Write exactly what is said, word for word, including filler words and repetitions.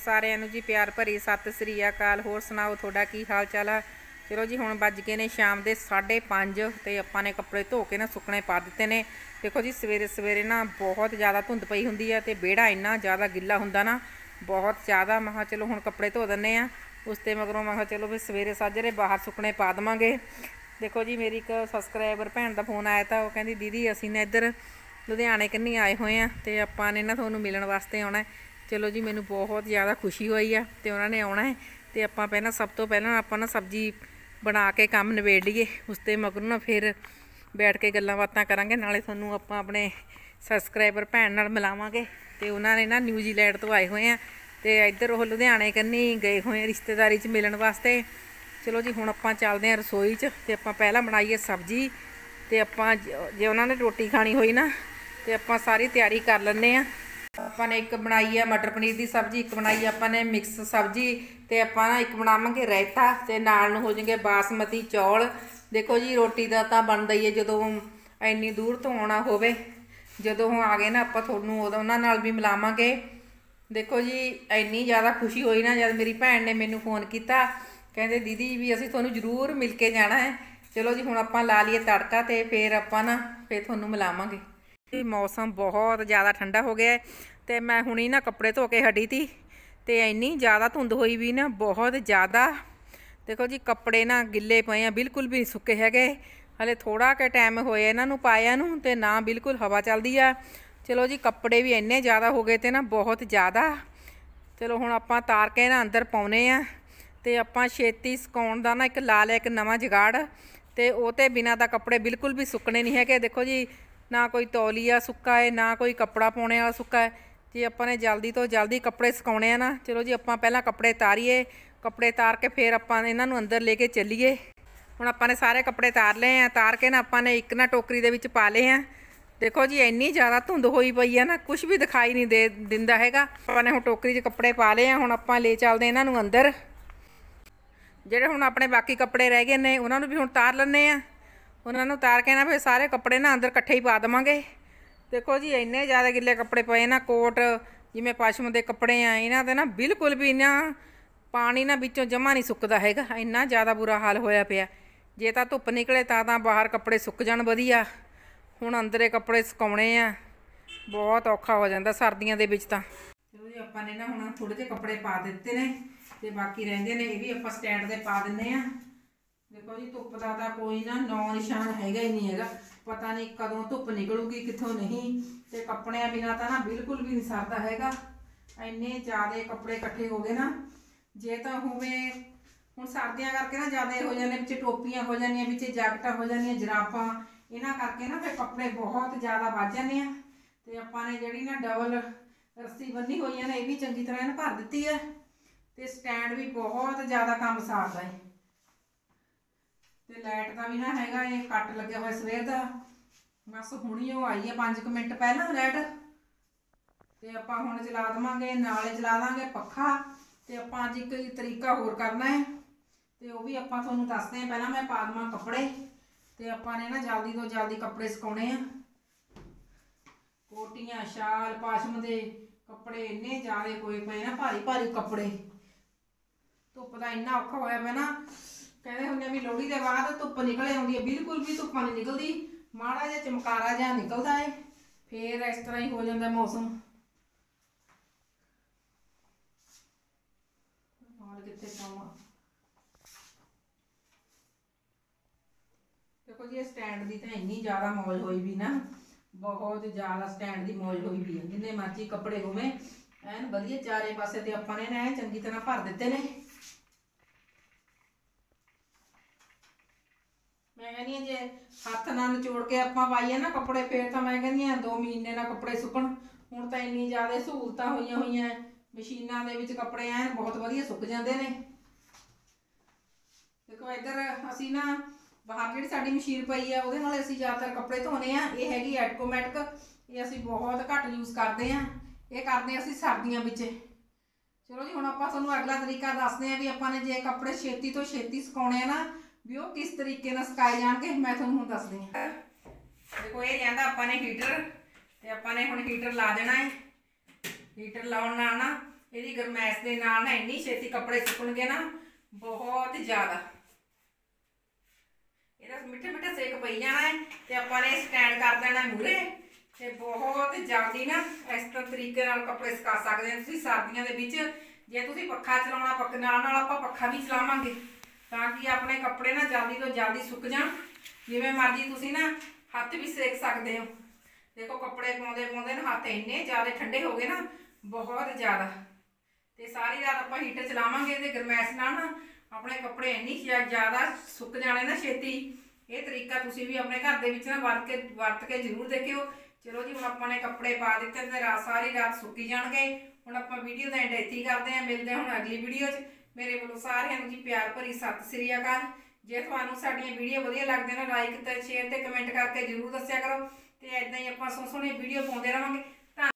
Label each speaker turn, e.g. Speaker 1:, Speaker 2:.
Speaker 1: सारिਆਂ ਨੂੰ जी प्यार भरी सत श्री अकाल। होर सुनाओ थोड़ा की हाल चाल है। चलो जी हुण बज गए ने शाम के साढ़े पाँच ते आपां ने कपड़े धो के ना सुकने पा दिते ने। देखो जी सवेरे सवेरे ना बहुत ज़्यादा धुंध पई हुंदी है ते बेड़ा इन्ना ज़्यादा गिला हुंदा ना बहुत ज़्यादा। मैं कहा चलो हुण कपड़े धो दिंदे आ। उसते मगरों मैं कहा चलो फिर सवेरे साजरे बाहर सुकने पा देवांगे। देखो जी मेरी एक सबसक्राइबर भैन का फोन आया था, वो कहती दीदी असी ने इधर लुधियाने कन्नी आए हुए हैं तो आपां ने ना तुहानूं मिलण वास्ते आउणा है। चलो जी मैनूं बहुत ज़्यादा खुशी हुई है तो उन्होंने आउणा है तो आपां पहलां सब तो पहलां आपां ना सब्जी बना के काम निबेड़ लईए। उसते मगरों ना फिर बैठ के गल्लां बातां करांगे, नाले तुहानूं आपां अपने सबसक्राइबर भैन नाल मिलावांगे। तो उन्होंने ना न्यूजीलैंड तो आए हुए हैं तो इधर वो लुधियाने कन्नी गए हुए रिश्तेदारी च मिलण वास्ते। चलो जी हुण आपां चलदे हां रसोई च ते आपां पहलां बनाईए सब्जी ते आपां जे उन्होंने रोटी खानी होई ना तो आपां सारी तैयारी कर लैंदे आं। आपां ने एक बनाई है मटर पनीर की सब्जी, एक बनाई आपां ने मिक्स सब्जी तो आपां ना एक बनावांगे रायता ते नाल नूं हो जाएंगे बासमती चौल। देखो जी रोटी का तो बनदा ही है जदों इन्नी दूर तो आउणा होवे, जदों आ गए ना आपां तुहानूं उदों उन्हां नाल भी मिलावांगे। देखो जी इन्नी ज़्यादा खुशी हुई ना जब मेरी भैन ने मैनूं फोन किया, कहते दीदी भी असीं तुहानूं जरूर मिल के जाना है। चलो जी हुण आपां ला लईए तड़का तो फिर आपां ना फिर तुहानूं मिलावांगे। मौसम बहुत ज़्यादा ठंडा हो गया है तो मैं हुणी ना कपड़े धो के हटी थी तो इन्नी ज़्यादा धुंध हुई भी ना बहुत ज़्यादा। देखो जी कपड़े ना गिले पे हैं, बिल्कुल भी नहीं सुके है। हले थोड़ा के टाइम होया इन्हों पाया नूं ते ना बिल्कुल हवा चलती है। चलो जी कपड़े भी इन्ने ज़्यादा हो गए थे ना बहुत ज़्यादा। चलो हुण आपां तार के ना अंदर पाउणे आ ते आपां छेती सुकाउण दा ना एक ला लिया एक नवां जुगाड़ ते ओह ते बिना दा कपड़े बिल्कुल भी सुकने नहीं है। देखो जी ना कोई तौलीआ सुक्का है ना कोई कपड़ा पाने वाला सुक्का है। जे आपां ने जल्दी तो जल्दी कपड़े सुकाउणे आ ना, चलो जी आपां पहलां कपड़े तारीए, कपड़े तार के फिर आपां इन्हां नूं अंदर लेके चलीए। हुण आपां ने सारे कपड़े तार लए हैं, तार के ना आपां ने एक ना टोकरी दे विच पा लए हैं। देखो जी इन्नी ज़्यादा धुंध होई पई है ना कुछ भी दिखाई नहीं दे दिंदा हैगा। आपां ने हुण टोकरी च कपड़े पा लए हैं, हुण आपां ले चलदे इन्हां नूं अंदर। ਜਿਹੜੇ ਹੁਣ ਆਪਣੇ बाकी कपड़े रह गए ने उन्होंने भी हुण तार लैंदे आ। उन्होंने तार के ना फिर सारे कपड़े ना अंदर इकट्ठे ही पा देवांगे। देखो जी इन्ने ज़्यादा गिले कपड़े पे ना, कोट जिमें पशम के कपड़े आ इन्हां दे ना बिल्कुल भी इन्ना पानी ना बिचों जमा नहीं सुकदा हैगा, इन्ना ज़्यादा बुरा हाल होया पिया। जे तां धुप्प निकले तां तां बाहर कपड़े सुक जाण वधिया, हुण अंदरे कपड़े सुकाउणे आ बहुत औखा हो जांदा सर्दियां दे विच तां। चलो जी आपां ने ना हुण थोड़े ਜਿਹੇ कपड़े पा दित्ते ने ते बाकी रहिंदे ने ये भी आपां स्टैंड ते पा दिंदे आ। देखो जी धुप्प का तो कोई ना नौ निशान हैगा ही नहीं हैगा, पता नहीं कदों धुप्प निकलूगी कितों नहीं। तो कपड़ियां बिना तो ना बिल्कुल भी नहीं सरदा हैगा, इन्ने ज़्यादा कपड़े इकट्ठे हो गए ना। जे तो होवे हुण सर्दियां करके ना ज़्यादा हो जाने, विच टोपियां हो जानियां, विच जैकटां हो जानियां, जराबां, इन्हां करके ना फिर कपड़े बहुत ज़्यादा वध जाने आ। ते आपां ने जिहड़ी ना डबल रस्सी बन्नी हुई है ना ये भी चंगी तरह इन्हें भर दित्ती है। तो स्टैंड भी बहुत ज़्यादा काम सारदा है। तो लाइट का भी ना हैगा ये कट लगे हुआ सवेर का, बस हुणी वो आई है पाँच क मिनट पहला लाइट। तो आपां हुण चला देवांगे, नाले चला देंगे पखा। तो आपां अज एक तरीका होर करना है तो वह भी आपां तुहानूं दसदे हैं। पहलां मैं पा देवां कपड़े तो आपां ने ना जल्दी तो जल्दी कपड़े सुकाउणे आ। कोटियां शाल पशम के कपड़े इन्ने ज़्यादा कोई पे ना भारी भारी कपड़े। धुप्प का इन्ना औखा होया पिया ना, कहते होंगे भी लोहड़ी के बाद धुप्प निकले आउंदी है, बिल्कुल भी धुप्प नहीं निकलती, माड़ा जिहा चमकारा जिहा निकलता है फिर इस तरह ही हो जाता मौसम। और कित्थे पावां, देखो जी स्टैंड की तो इन्नी ज़्यादा मौज हुई भी ना, बहुत ज़्यादा स्टैंड की मौज हुई भी है। जिन्ने मर्जी कपड़े होवे एन वधिया चारे पासे ते आपां ने ना चंगी तरह भर दित्ते ने। मैं कहनी जे हथ ना निचोड़ के आपां पाईए ना कपड़े फिर तो मैं कहनी दो महीने ना कपड़े सुकण। हुण तां इन्नी ज़्यादा सहूलतां होईयां होईयां मशीनां दे विच कपड़े एन बहुत वधिया सुक जांदे ने। देखो इधर असीं ना बाहर जिहड़ी साडी मशीन पई है उहदे नाल असीं ज़्यादातर कपड़े धोने आ। ये हैगी एटोमैटिक, ये असीं बहुत घੱਟ यूज़ करते हैं, ये करते असीं सर्दियां विच। चलो जी हुण आपां तुहानूं अगला तरीका दसदे हैं भी आपां ने जे कपड़े छेती तो छेती सुकाउणे ना भी वो किस तरीके नाल सुकाए जाणगे, मैं तुहानूं हुण दसदी हां। देखो ये लिआंदा आपां ने हीटर ते आपां ने हुण हीटर ला देना है। हीटर लाउण नाल ना ਇਹਦੀ ਗਰਮੈਸ਼ ਦੇ ਨਾਲ ਨਾ ਇੰਨੀ ਛੇਤੀ ਕੱਪੜੇ ਸੁੱਕਣਗੇ ਨਾ ਬਹੁਤ ਜ਼ਿਆਦਾ। ਇਹਦਾ ਮਿੱਠੇ ਮਿੱਠੇ ਸੇਕ ਪਈ ਜਾਣਾ ਹੈ ਤੇ ਆਪਾਂ ਨੇ ਸਟੈਂਡ ਕਰ ਦੇਣਾ ਮੂਹਰੇ ਤੇ ਬਹੁਤ ਜਲਦੀ ਨਾ ਇਸ ਤਰ੍ਹਾਂ ਤਰੀਕੇ ਨਾਲ ਕੱਪੜੇ ਸੁਕਾ ਸਕਦੇ ਹੋ ਤੁਸੀਂ ਸਰਦੀਆਂ ਦੇ ਵਿੱਚ। ਜੇ ਤੁਸੀਂ ਪੱਖਾ ਚਲਾਉਣਾ ਪੱਕ ਨਾਲ ਨਾਲ ਆਪਾਂ ਪੱਖਾ ਵੀ ਚਲਾਵਾਂਗੇ ਤਾਂ ਕਿ ਆਪਣੇ ਕੱਪੜੇ ਨਾ ਜਲਦੀ ਤੋਂ ਜਲਦੀ ਸੁੱਕ ਜਾਣ। ਜਿਵੇਂ ਮਰਜ਼ੀ ਤੁਸੀਂ ਨਾ ਹੱਥ ਵੀ ਸੇਕ ਸਕਦੇ ਹੋ। ਦੇਖੋ ਕੱਪੜੇ ਪਾਉਂਦੇ ਪਾਉਂਦੇ ਨਾ ਹੱਥ ਇੰਨੇ ਜ਼ਿਆਦਾ ਠੰਡੇ ਹੋ ਗਏ ਨਾ ਬਹੁਤ ਜ਼ਿਆਦਾ। ਤੇ ਸਾਰੀ ਰਾਤ ਆਪਾਂ ਹੀਟਰ ਚਲਾਵਾਂਗੇ ਤੇ ਗਰਮੈਸ਼ ਨਾਲ ਨਾ ਆਪਣੇ ਕੱਪੜੇ ਇੰਨੀ ਜ਼ਿਆਦਾ ਸੁੱਕ ਜਾਣੇ ਨਾ ਛੇਤੀ। ਇਹ ਤਰੀਕਾ ਤੁਸੀਂ ਵੀ ਆਪਣੇ ਘਰ ਦੇ ਵਿੱਚ ਨਾ ਵਰਤ ਕੇ ਵਰਤ ਕੇ ਜ਼ਰੂਰ ਦੇਖਿਓ। ਚਲੋ ਜੀ ਹੁਣ ਆਪਾਂ ਨੇ ਕੱਪੜੇ ਪਾ ਦਿੱਤੇ ਤੇ ਰਾਤ ਸਾਰੀ ਰਾਤ ਸੁੱਕੀ ਜਾਣਗੇ। ਹੁਣ ਆਪਾਂ ਵੀਡੀਓ ਦਾ ਐਂਡ ਇੱਥੇ ਹੀ ਕਰਦੇ ਹਾਂ। ਮਿਲਦੇ ਹਾਂ ਹੁਣ ਅਗਲੀ ਵੀਡੀਓ 'ਚ। ਮੇਰੇ ਵੱਲੋਂ ਸਾਰਿਆਂ ਨੂੰ ਜੀ ਪਿਆਰ ਭਰੀ ਸਤਿ ਸ੍ਰੀ ਅਕਾਲ। ਜੇ ਤੁਹਾਨੂੰ ਸਾਡੀਆਂ ਵੀਡੀਓ ਵਧੀਆ ਲੱਗਦੀਆਂ ਨੇ ਲਾਈਕ ਤੇ ਸ਼ੇਅਰ ਤੇ ਕਮੈਂਟ ਕਰਕੇ ਜ਼ਰੂਰ ਦੱਸਿਆ ਕਰੋ। ਤੇ ਇੱਦਾਂ ਹੀ ਆਪਾਂ ਸੋਹਣੇ ਸੋਹਣੇ ਵੀਡੀਓ ਪਾਉਂਦੇ ਰਹਾਂਗੇ।